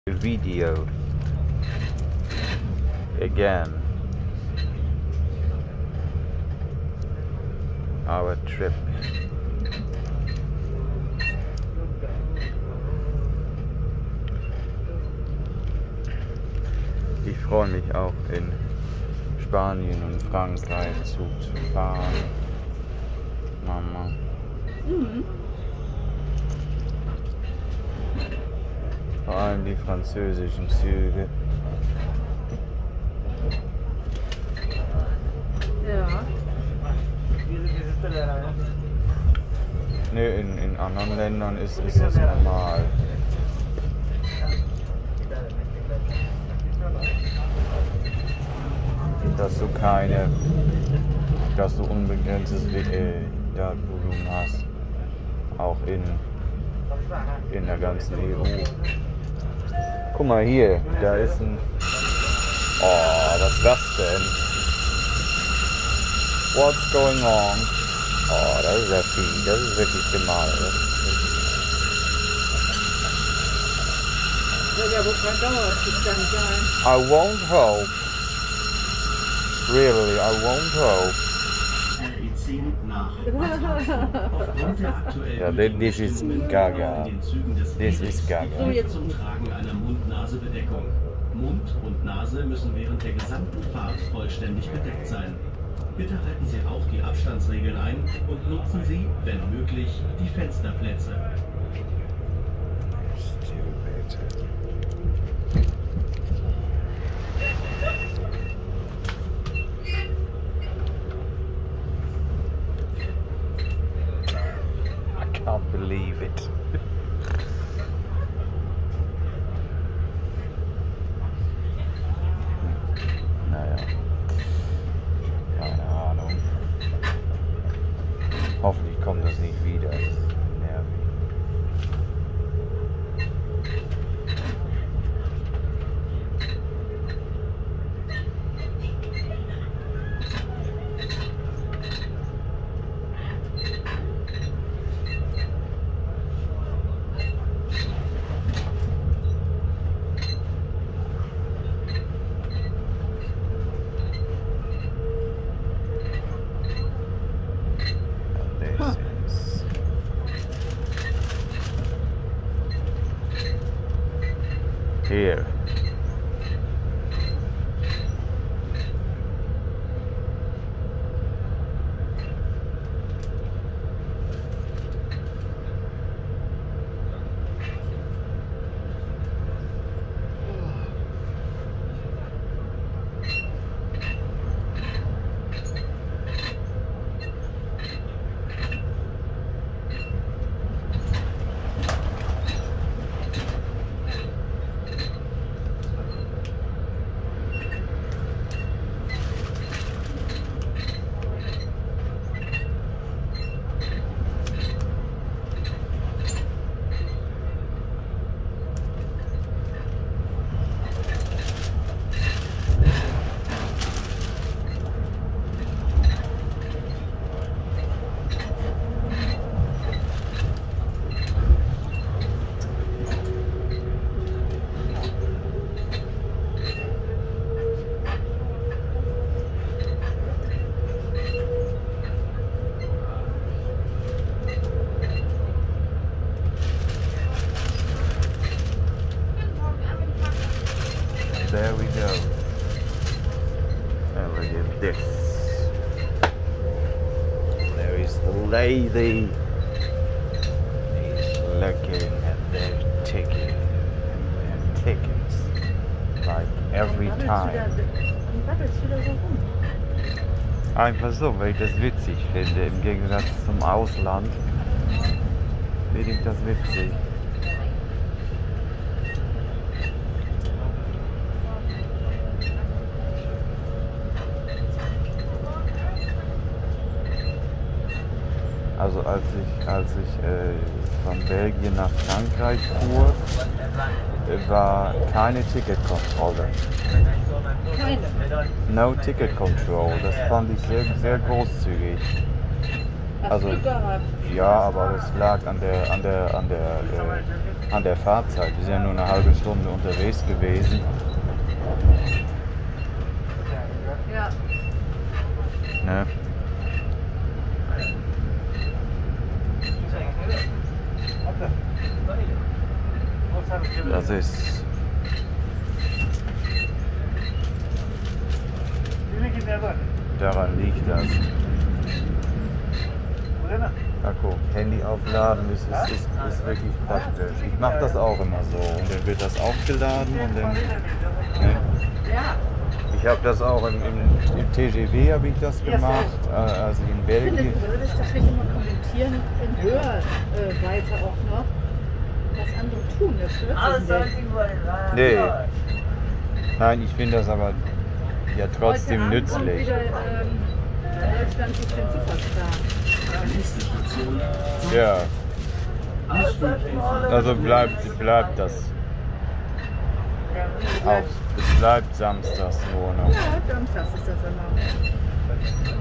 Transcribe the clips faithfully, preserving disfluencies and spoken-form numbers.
Video again. Our trip. Ich freue mich auch in Spanien und Frankreich Zug zu fahren. Mama. Mhm. Vor allem die französischen Züge. Ja. Nö, in, in anderen Ländern ist, ist das normal. Dass du keine, dass du unbegrenztes äh, Datenvolumen hast. Auch in, in der ganzen E U. Guck mal hier, da ist ein... Oh, was ist das denn? What's going on? Oh, das ist ja viel, das ist wirklich gemein. Soll ja wohl kein Dauerzustand sein. I won't hope. Really, I won't hope. Ja, this is Gaga. This is Gaga. Zum Tragen einer Mund-Nase-Bedeckung. Mund und Nase müssen während der gesamten Fahrt vollständig bedeckt sein. Bitte halten Sie auch die Abstandsregeln ein und nutzen Sie, wenn möglich, die Fensterplätze. I can't believe it. Naja, keine Ahnung. Hoffentlich kommt das nicht wieder. Das ist nervig. Here. There we go. And look at this. There is the lady. He's looking at their ticket. Their tickets. Like every time. Einfach so, weil ich das witzig finde. Im Gegensatz zum Ausland finde ich das witzig. Also als ich, als ich äh, von Belgien nach Frankreich fuhr, äh, war keine Ticketkontrolle. Keine. No Ticket Control. Das fand ich sehr, sehr großzügig. Hast Also, Glück gehabt. ja, aber das lag an der, an der, an der, äh, an der Fahrzeit. Wir sind ja nur eine halbe Stunde unterwegs gewesen. Ja. Ne? Das ist. Daran liegt das. Akku, Handy aufladen ist, ist, ist, ist wirklich praktisch. Ich mache das auch immer so. Und dann wird das aufgeladen und dann. Ne? Ja. Ich habe das auch im, im, im T G W habe ich das gemacht, äh, also in Ich finde Belgien. es blöd, dass wir immer kommentieren in Hörweite äh, weiter auch noch, was andere tun. Das stört sich nicht. Nee. Nein, ich finde das aber ja trotzdem Heute Abend kommt nützlich. wieder, ähm, Deutschland sucht den Superstar. Nächste Station. Ja, Ausstieg in Frankfurt. also bleibt, bleibt das. Auch, es bleibt samstags nur noch. Ja, Samstags ist das immer.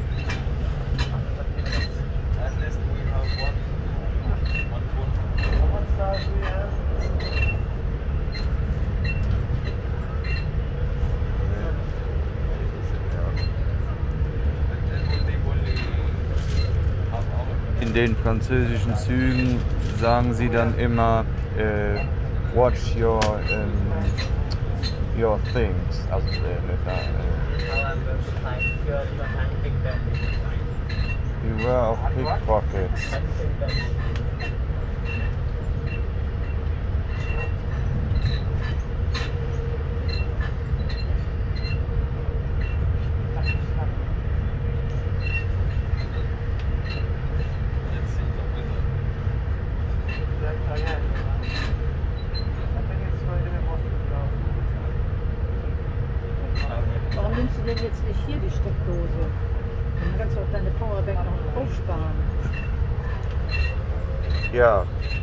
In den französischen Zügen sagen sie dann immer, äh, watch your, ähm, your things. Also, äh, mit der, äh, beware of pickpockets. Warum nimmst du denn jetzt nicht hier die Steckdose? Dann kannst du auch deine Powerbank noch aufsparen. Ja,